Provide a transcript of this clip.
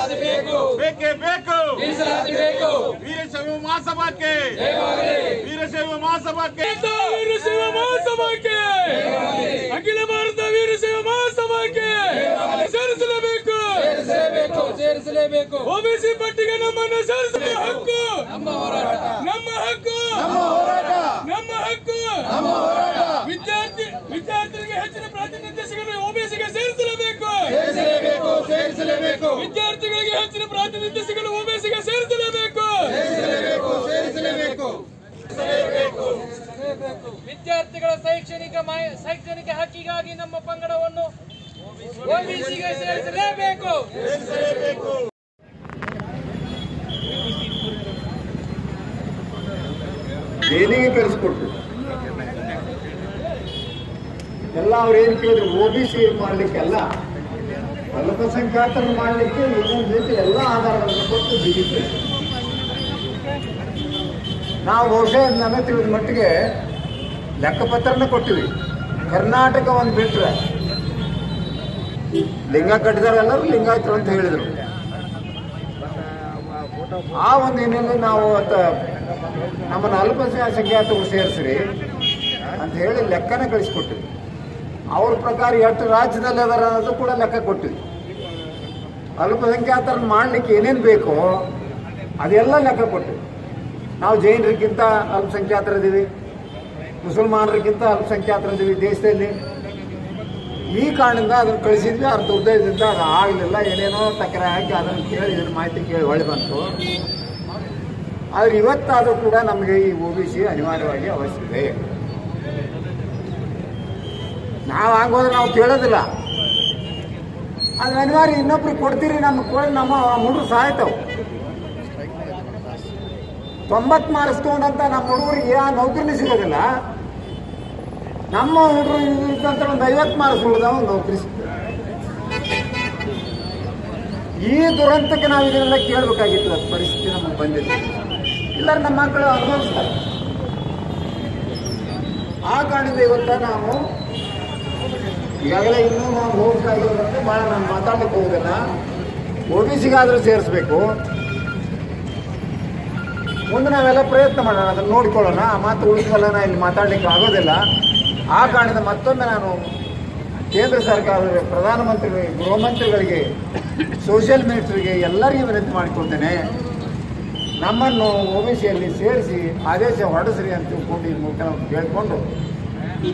ಬೇಕೇ ಬೇಕು ವೀರಶೈವ ಮಹಾಸಭಾಕ್ಕೆ ವೀರಶೈವ ಮಹಾಸಭಾಕ್ಕೆ ಅಖಿಲ ಭಾರತ ವೀರಶೈವ ಮಹಾಸಭಾಕ್ಕೆ ಸೇರಿಸಲೇಬೇಕು ಓಬಿಸಿ ಪಟ್ಟಿಗೆ ನಮ್ಮನ್ನು ಸೇರಿಸುವ ಹಕ್ಕು ನಮ್ಮ ಹಕ್ಕು ವಿದ್ಯಾರ್ಥಿಗಳಿಗೆ ಹೆಚ್ಚಿನ ಪ್ರಾತಿನಿಧ್ಯ ಸಿಗಲು ಓಬಿಸಿಗೆ ಸೇರಿಸಲೇಬೇಕು ವಿದ್ಯಾರ್ಥಿಗಳಿಗೆ ಹೆಚ್ಚಿನ ಪ್ರಾತಿನಿಧ್ಯ ಸಿಗಲು ಓಬಿಸಿಗೆ ಸೇರಿಸಲೇಬೇಕು ವಿದ್ಯಾರ್ಥಿಗಳ ಶೈಕ್ಷಣಿಕ ಹಕ್ಕಿಗಾಗಿ ನಮ್ಮ ಪಂಗಡವನ್ನು ಓಬಿಸಿಗೆ ಸೇರಿಸಲೇಬೇಕು ಜೈಲಿಗೆ ಕಳಿಸ್ಕೊಟ್ಟು ಎಲ್ಲ ಅವ್ರು ಏನು ಕೇಳಿದ್ರು ಓಬಿಸಿ ಮಾಡಲಿಕ್ಕೆಲ್ಲ ಅಲ್ಪಸಂಖ್ಯಾತರನ್ನು ಮಾಡಲಿಕ್ಕೆ ಇನ್ನೊಂದು ರೀತಿ ಎಲ್ಲ ಆಧಾರಗಳನ್ನು ಕೊಟ್ಟು ಬಿಡಿದ್ರು. ನಾವು ಬಹುಶಃ ನನಗೆ ತಿಳಿದ ಮಟ್ಟಿಗೆ ಲೆಕ್ಕಪತ್ರನ ಕೊಟ್ಟಿವಿ. ಕರ್ನಾಟಕ ಒಂದು ಬಿಟ್ಟರೆ ಲಿಂಗ ಕಟ್ಟಿದಾರೆಲ್ಲರೂ ಲಿಂಗಾಯತರು ಅಂತ ಹೇಳಿದರು. ಆ ಒಂದು ಹಿನ್ನೆಲೆ ನಾವು ನಮ್ಮನ್ನು ಅಲ್ಪಸಂಖ್ಯಾತರು ಸೇರಿಸ್ರಿ ಅಂತ ಹೇಳಿ ಲೆಕ್ಕನ ಕಳಿಸ್ಕೊಟ್ಟಿವಿ. ಅವ್ರ ಪ್ರಕಾರ ಎಷ್ಟು ರಾಜ್ಯದಲ್ಲಿ ಅದರ ಅನ್ನೋದು ಕೂಡ ಲೆಕ್ಕ ಕೊಟ್ಟಿವಿ. ಅಲ್ಪಸಂಖ್ಯಾತರನ್ನು ಮಾಡಲಿಕ್ಕೆ ಏನೇನು ಬೇಕೋ ಅದೆಲ್ಲ ಲೆಕ್ಕ ಕೊಟ್ಟಿವಿ. ನಾವು ಜೈನರಿಗಿಂತ ಅಲ್ಪಸಂಖ್ಯಾತರಿದ್ದೀವಿ, ಮುಸಲ್ಮಾನರಿಗಿಂತ ಅಲ್ಪಸಂಖ್ಯಾತರಿದ್ದೀವಿ ದೇಶದಲ್ಲಿ. ಈ ಕಾರಣದಿಂದ ಅದನ್ನು ಕಳಿಸಿದ್ವಿ. ಅದ್ರ ದುರ್ದಯದಿಂದ ಅದು ಆಗಲಿಲ್ಲ. ಏನೇನೋ ತಕರಾರು ಹಾಕಿ ಅದನ್ನು ಕೇಳಿ ಇದನ್ನು ಮಾಹಿತಿ ಕೇಳಿ ಹೊಳೆ ಬಂತು. ಆದರೆ ಇವತ್ತಾದರೂ ಕೂಡ ನಮಗೆ ಈ ಓಬಿಸಿ ಅನಿವಾರ್ಯವಾಗಿ ಅವಶ್ಯಕತೆ. ನಾವು ಆಗೋದ್ರೆ ನಾವು ಕೇಳೋದಿಲ್ಲ. ಅದು ಅನಿವಾರ್ಯ. ಇನ್ನೊಬ್ರಿಗೆ ಕೊಡ್ತೀರಿ ನಮ್ಮ ಹುಡುಗರು ಸಾಯ್ತವೆ. 90 ಮಾರ್ಕ್ಸ್ ತೊಗೊಂಡಂತ ನಮ್ಮ ಹುಡುಗರಿಗೆ ಆ ನೌಕರಿನೇ ಸಿಗೋದಿಲ್ಲ. ನಮ್ಮ ಹುಡುಗರು ಇದ್ದಂತ ಒಂದು 50 ಮಾರ್ಕ್ಸ್ ಉಳಿದವ ನೌಕರಿ ಸಿಗ್ತದೆ. ಈ ದುರಂತಕ್ಕೆ ನಾವು ಇದನ್ನೆಲ್ಲ ಕೇಳಬೇಕಾಗಿತ್ತು. ಅದು ಪರಿಸ್ಥಿತಿ ನಮಗೆ ಬಂದಿದೆ. ಇಲ್ಲ ನಮ್ಮ ಮಕ್ಕಳು ಅನುಭವಿಸ್ತಾರೆ. ಆ ಕಾರಣದಿಂದ ಇವತ್ತ ನಾವು ಈಗಾಗಲೇ ಇನ್ನೂ ನಾವು ಹೋಗ್ತಾಗಿರೋದಂದ್ರೆ ಭಾಳ ನಾನು ಮಾತಾಡ್ಲಿಕ್ಕೆ ಹೋಗೋದಿಲ್ಲ. ಓಬಿಸಿಗಾದರೂ ಸೇರಿಸ್ಬೇಕು. ಮುಂದೆ ನಾವೆಲ್ಲ ಪ್ರಯತ್ನ ಮಾಡೋಣ, ಅದನ್ನು ನೋಡ್ಕೊಳ್ಳೋಣ. ಆ ಮಾತು ಉಳಿಸಲ್ಲ ಇಲ್ಲಿ ಮಾತಾಡಲಿಕ್ಕೆ ಆಗೋದಿಲ್ಲ. ಆ ಕಾರಣದಿಂದ ಮತ್ತೊಮ್ಮೆ ನಾನು ಕೇಂದ್ರ ಸರ್ಕಾರದ ಪ್ರಧಾನಮಂತ್ರಿಗಳಿಗೆ, ಗೃಹ ಮಂತ್ರಿಗಳಿಗೆ, ಸೋಷಿಯಲ್ ಮಿನಿಸ್ಟರ್ಗೆ ಎಲ್ಲರಿಗೂ ವಿನಂತಿ ಮಾಡಿಕೊಳ್ತೇನೆ. ನಮ್ಮನ್ನು ಓಬಿಸಿಯಲ್ಲಿ ಸೇರಿಸಿ ಆದೇಶ ಹೊರಡಿಸ್ರಿ ಅಂತ ತಿಳ್ಕೊಂಡು ಈ ಮೂಲಕ ನಾವು ಕೇಳಿಕೊಂಡು